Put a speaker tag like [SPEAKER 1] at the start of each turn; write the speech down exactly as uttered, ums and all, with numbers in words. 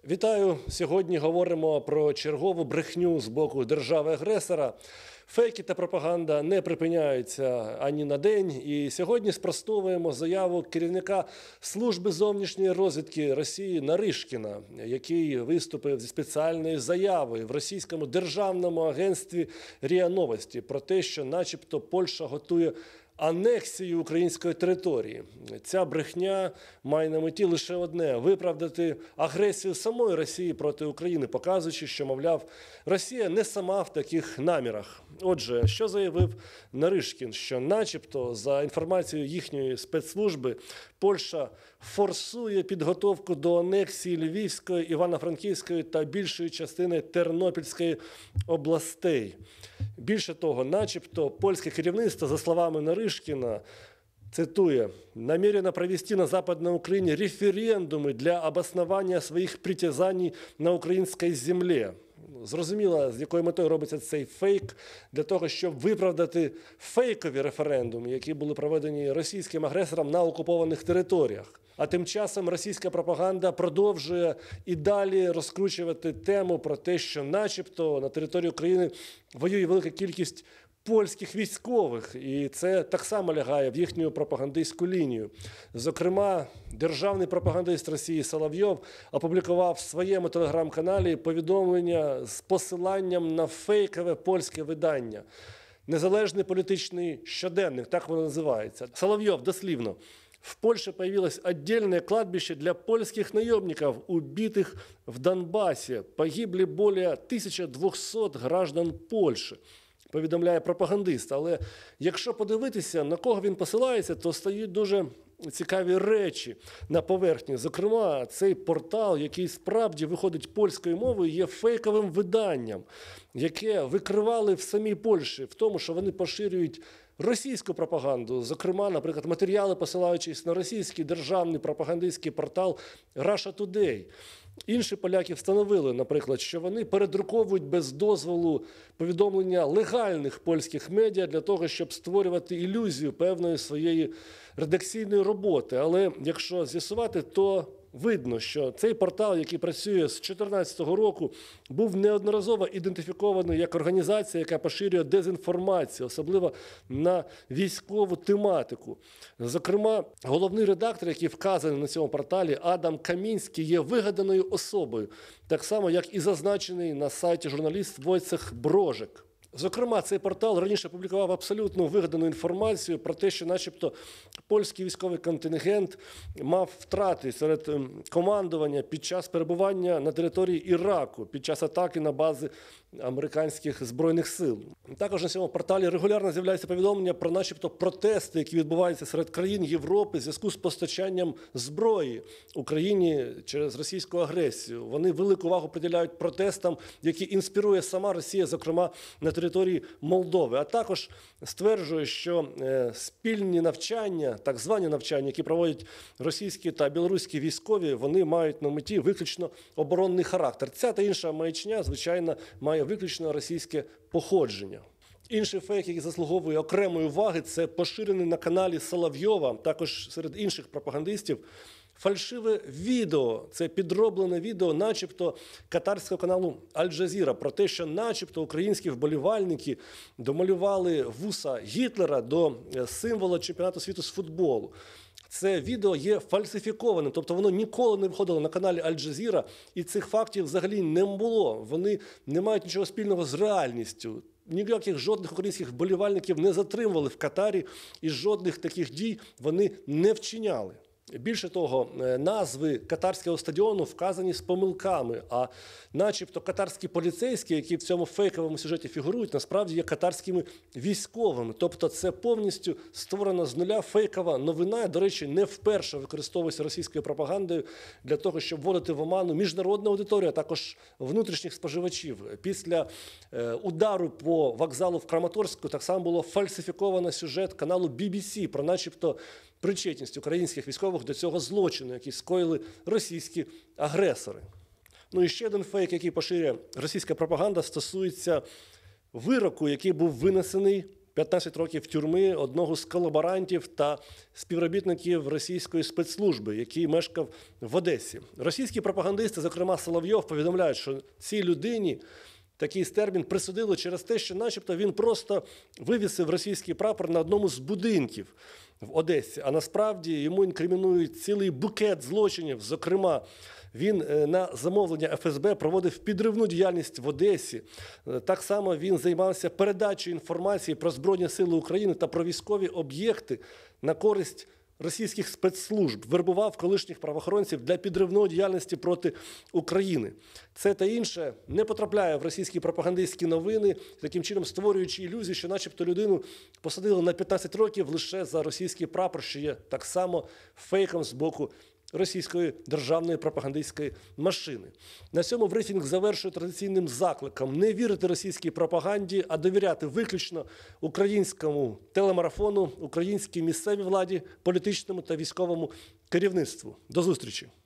[SPEAKER 1] Вітаю! Сьогодні говоримо про чергову брехню з боку держави-агресора. Фейки та пропаганда не припиняються ані на день. І сьогодні спростовуємо заяву керівника служби зовнішньої розвідки Росії Наришкіна, який виступив зі спеціальною заявою в російському державному агентстві РІА Новості про те, що начебто Польща готує анексію української території. Ця брехня має на меті лише одне – виправдати агресію самої Росії проти України, показуючи, що, мовляв, Росія не сама в таких намірах. Отже, що заявив Наришкін? Що начебто, за інформацією їхньої спецслужби, Польща форсує підготовку до анексії Львівської, Івано-Франківської та більшої частини Тернопільської областей. Більше того, начебто, польське керівництво, за словами Наришкіна, цитує, «намерено провести на Западной Украине референдуми для обоснования своїх притязаний на українській землі». Зрозуміло, з якою метою робиться цей фейк, для того, щоб виправдати фейкові референдуми, які були проведені російським агресором на окупованих територіях. А тим часом російська пропаганда продовжує і далі розкручувати тему про те, що начебто на території України воює велика кількість польських військових, і це так само лягає в їхню пропагандистську лінію. Зокрема, державний пропагандист Росії Соловйов опублікував в своєму телеграм-каналі повідомлення з посиланням на фейкове польське видання. Незалежний політичний щоденник, так воно називається. Соловйов дослівно. В Польше появилось отдельное кладбище для польских наемников, убитых в Донбассе. Погибли более тисячі двохсот граждан Польщі, повідомляє пропагандист. Але якщо подивитися, на кого він посилається, то стають дуже цікаві речі на поверхні. Зокрема, цей портал, який справді виходить польською мовою, є фейковим виданням, яке викривали в самій Польщі в тому, що вони поширюють російську пропаганду, зокрема, наприклад, матеріали, посилаючись на російський державний пропагандистський портал Russia Today. Інші поляки встановили, наприклад, що вони передруковують без дозволу повідомлення легальних польських медіа для того, щоб створювати ілюзію певної своєї редакційної роботи. Але якщо з'ясувати, то видно, що цей портал, який працює з дві тисячі чотирнадцятого року, був неодноразово ідентифікований як організація, яка поширює дезінформацію, особливо на військову тематику. Зокрема, головний редактор, який вказаний на цьому порталі, Адам Камінський, є вигаданою особою, так само, як і зазначений на сайті журналіст Войцех Брожик. Зокрема, цей портал раніше публікував абсолютно вигадану інформацію про те, що начебто польський військовий контингент мав втрати серед командування під час перебування на території Іраку, під час атаки на бази американських збройних сил. Також на цьому порталі регулярно з'являються повідомлення про начебто протести, які відбуваються серед країн Європи в зв'язку з постачанням зброї Україні через російську агресію. Вони велику увагу приділяють протестам, які інспірує сама Росія, зокрема, на території Молдови. А також стверджує, що е, спільні навчання, так звані навчання, які проводять російські та білоруські військові, вони мають на меті виключно оборонний характер. Ця та інша маячня, звичайно, має виключно російське походження. Інший фейк, який заслуговує окремої уваги, це поширений на каналі Соловйова, також серед інших пропагандистів, фальшиве відео, це підроблене відео начебто катарського каналу Аль-Джазіра про те, що начебто українські вболівальники домалювали вуса Гітлера до символа чемпіонату світу з футболу. Це відео є фальсифікованим, тобто воно ніколи не виходило на каналі Аль-Джазіра, і цих фактів взагалі не було. Вони не мають нічого спільного з реальністю. Ніяких жодних українських вболівальників не затримували в Катарі, і жодних таких дій вони не вчиняли. Більше того, назви катарського стадіону вказані з помилками, а начебто катарські поліцейські, які в цьому фейковому сюжеті фігурують, насправді є катарськими військовими. Тобто це повністю створена з нуля фейкова новина, до речі, не вперше використовується російською пропагандою для того, щоб вводити в оману міжнародну аудиторію, а також внутрішніх споживачів. Після е, удару по вокзалу в Краматорську так само було фальсифіковано сюжет каналу бі бі сі про начебто причетність українських військових до цього злочину, який скоїли російські агресори. Ну і ще один фейк, який поширює російська пропаганда, стосується вироку, який був винесений п'ятнадцять років тюрми одного з колаборантів та співробітників російської спецслужби, який мешкав в Одесі. Російські пропагандисти, зокрема Соловйов, повідомляють, що цій людині такий термін присудили через те, що начебто він просто вивісив російський прапор на одному з будинків в Одесі. А насправді йому інкримінують цілий букет злочинів. Зокрема, він на замовлення еф ес бе проводив підривну діяльність в Одесі. Так само він займався передачею інформації про Збройні Сили України та про військові об'єкти на користь російських спецслужб, вербував колишніх правоохоронців для підривної діяльності проти України. Це та інше не потрапляє в російські пропагандистські новини, таким чином створюючи ілюзію, що начебто людину посадили на п'ятнадцять років лише за російський прапор, що є так само фейком з боку російської державної пропагандистської машини. На цьому брифінг завершує традиційним закликом не вірити російській пропаганді, а довіряти виключно українському телемарафону, українській місцевій владі, політичному та військовому керівництву. До зустрічі!